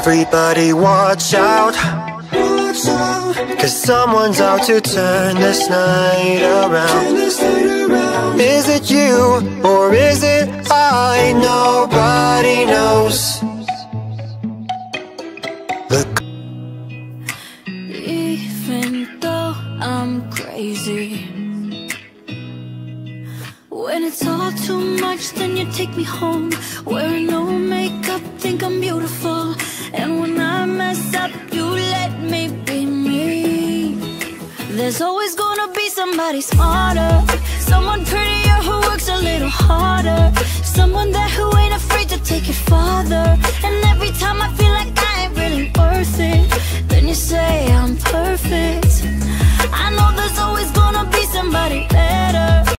Everybody watch out, 'cause someone's out to turn this night around. Is it you or is it I? Nobody knows. Look. Even though I'm crazy, when it's all too much, then you take me home. Wearing no makeup, think I'm beautiful. And when I mess up, you let me be me. There's always gonna be somebody smarter, someone prettier who works a little harder, someone there who ain't afraid to take it farther. And every time I feel like I ain't really worth it, then you say I'm perfect.